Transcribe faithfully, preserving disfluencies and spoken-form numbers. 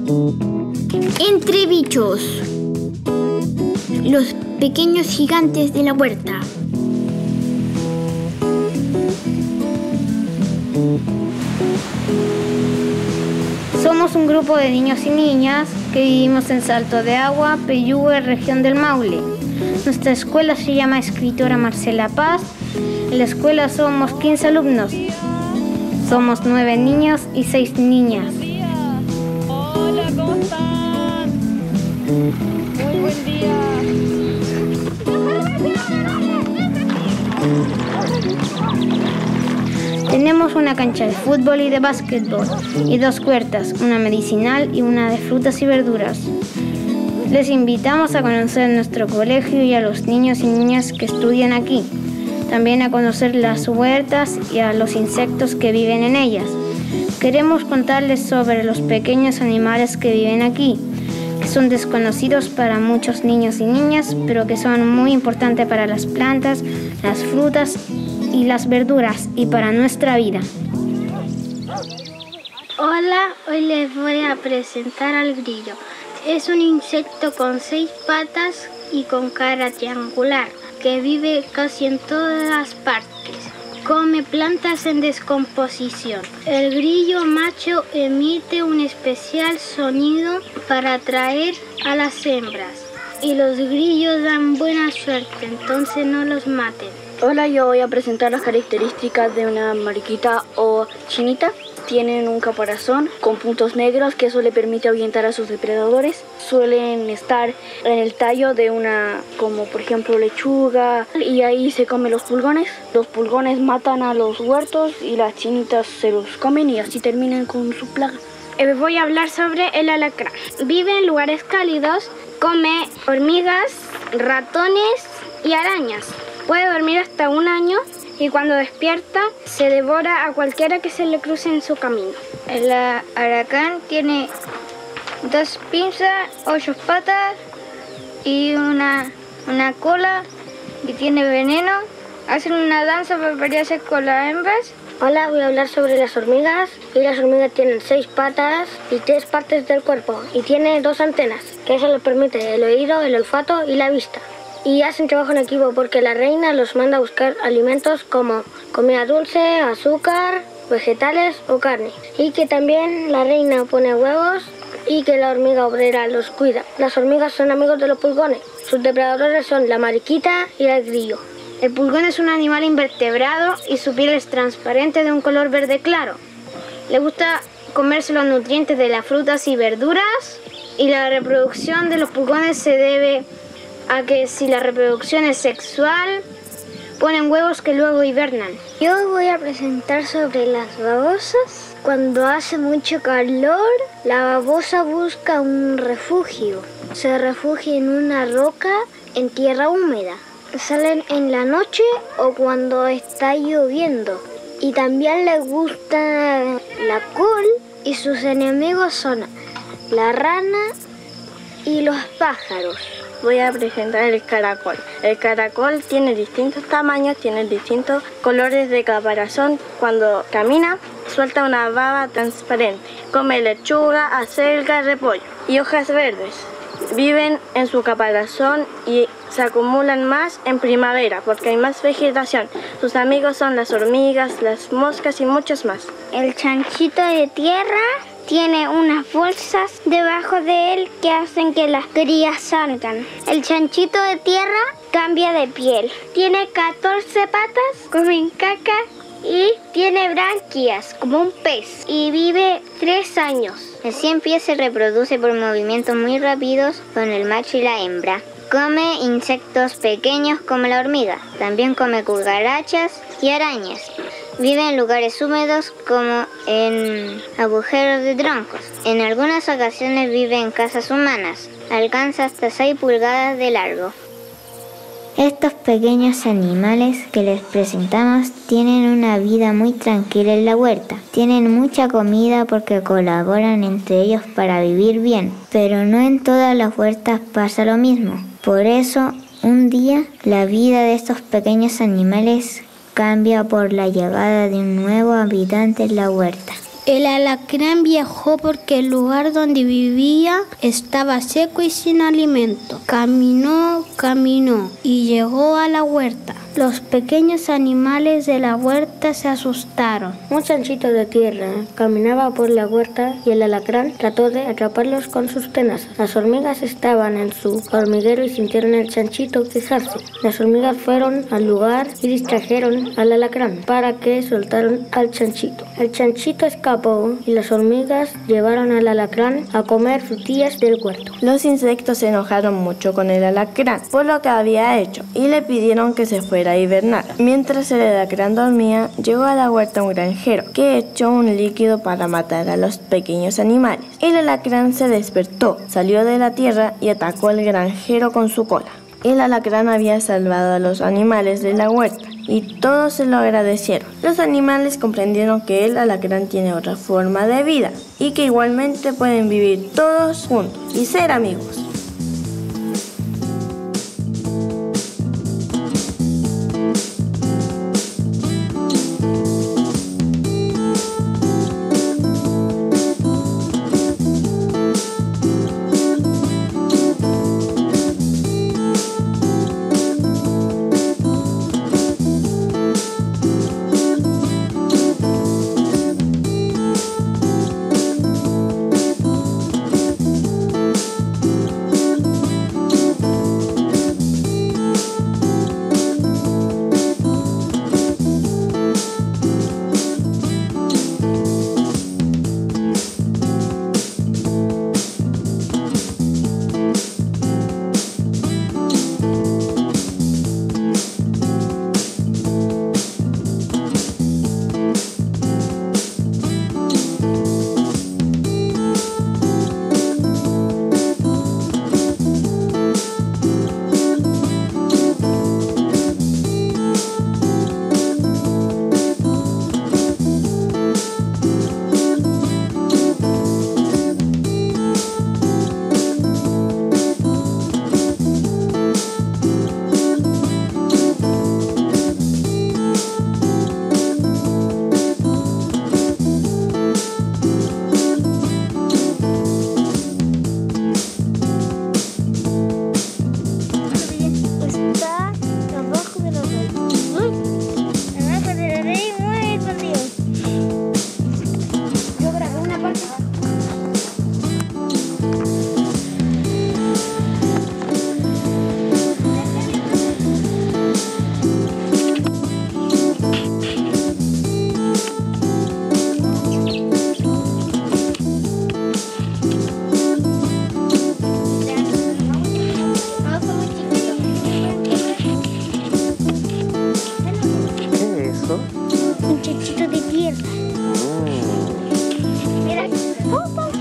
Entre bichos. Los pequeños gigantes de la huerta. Somos un grupo de niños y niñas que vivimos en Salto de Agua, Peyúgue, región del Maule. Nuestra escuela se llama Escritora Marcela Paz. En la escuela somos quince alumnos. Somos nueve niños y seis niñas. Hola, ¿cómo están? Muy buen día. Tenemos una cancha de fútbol y de básquetbol y dos huertas, una medicinal y una de frutas y verduras. Les invitamos a conocer nuestro colegio y a los niños y niñas que estudian aquí. También a conocer las huertas y a los insectos que viven en ellas. Queremos contarles sobre los pequeños animales que viven aquí, que son desconocidos para muchos niños y niñas, pero que son muy importantes para las plantas, las frutas y las verduras y para nuestra vida. Hola, hoy les voy a presentar al grillo. Es un insecto con seis patas y con cara triangular, que vive casi en todas partes. Come plantas en descomposición. El grillo macho emite un especial sonido para atraer a las hembras. Y los grillos dan buena suerte, entonces no los maten. Hola, yo voy a presentar las características de una mariquita o chinita. Tienen un caparazón con puntos negros que eso le permite ahuyentar a sus depredadores. Suelen estar en el tallo de una, como por ejemplo lechuga, y ahí se comen los pulgones. Los pulgones matan a los huertos y las chinitas se los comen y así terminan con su plaga. Eh, voy a hablar sobre el alacrán. Vive en lugares cálidos, come hormigas, ratones y arañas. Puede dormir hasta un año y cuando despierta se devora a cualquiera que se le cruce en su camino. El alacrán tiene dos pinzas, ocho patas y una, una cola y tiene veneno. Hacen una danza para pelearse con las hembras. Hola, voy a hablar sobre las hormigas. Y las hormigas tienen seis patas y tres partes del cuerpo y tienen dos antenas, que eso les permite el oído, el olfato y la vista. Y hacen trabajo en equipo porque la reina los manda a buscar alimentos como comida dulce, azúcar, vegetales o carne. Y que también la reina pone huevos y que la hormiga obrera los cuida. Las hormigas son amigos de los pulgones. Sus depredadores son la mariquita y el grillo. El pulgón es un animal invertebrado y su piel es transparente de un color verde claro. Le gusta comerse los nutrientes de las frutas y verduras y la reproducción de los pulgones se debe a que si la reproducción es sexual, ponen huevos que luego hibernan. Yo voy a presentar sobre las babosas. Cuando hace mucho calor, la babosa busca un refugio. Se refugia en una roca en tierra húmeda. Salen en la noche o cuando está lloviendo. Y también les gusta la col y sus enemigos son la rana y los pájaros. Voy a presentar el caracol. El caracol tiene distintos tamaños, tiene distintos colores de caparazón. Cuando camina, suelta una baba transparente. Come lechuga, acelga, repollo y hojas verdes. Viven en su caparazón y se acumulan más en primavera porque hay más vegetación. Sus amigos son las hormigas, las moscas y muchos más. El chanchito de tierra tiene unas bolsas debajo de él que hacen que las crías salgan. El chanchito de tierra cambia de piel. Tiene catorce patas, come caca y tiene branquias como un pez. Y vive tres años. El cien pies se reproduce por movimientos muy rápidos con el macho y la hembra. Come insectos pequeños como la hormiga. También come cucarachas y arañas. Vive en lugares húmedos como en agujeros de troncos. En algunas ocasiones vive en casas humanas. Alcanza hasta seis pulgadas de largo. Estos pequeños animales que les presentamos tienen una vida muy tranquila en la huerta. Tienen mucha comida porque colaboran entre ellos para vivir bien. Pero no en todas las huertas pasa lo mismo. Por eso, un día, la vida de estos pequeños animales cambia por la llegada de un nuevo habitante en la huerta. El alacrán viajó porque el lugar donde vivía estaba seco y sin alimento. Caminó, caminó y llegó a la huerta. Los pequeños animales de la huerta se asustaron. Un chanchito de tierra caminaba por la huerta y el alacrán trató de atraparlos con sus tenazas. Las hormigas estaban en su hormiguero y sintieron al chanchito quejarse. Las hormigas fueron al lugar y distrajeron al alacrán para que soltaran al chanchito. El chanchito escapó y las hormigas llevaron al alacrán a comer frutillas del huerto. Los insectos se enojaron mucho con el alacrán por lo que había hecho y le pidieron que se fuera a hibernar. Mientras el alacrán dormía, llegó a la huerta un granjero que echó un líquido para matar a los pequeños animales. El alacrán se despertó, salió de la tierra y atacó al granjero con su cola. El alacrán había salvado a los animales de la huerta y todos se lo agradecieron. Los animales comprendieron que el alacrán tiene otra forma de vida y que igualmente pueden vivir todos juntos y ser amigos. Un chanchito de tierra. Mira.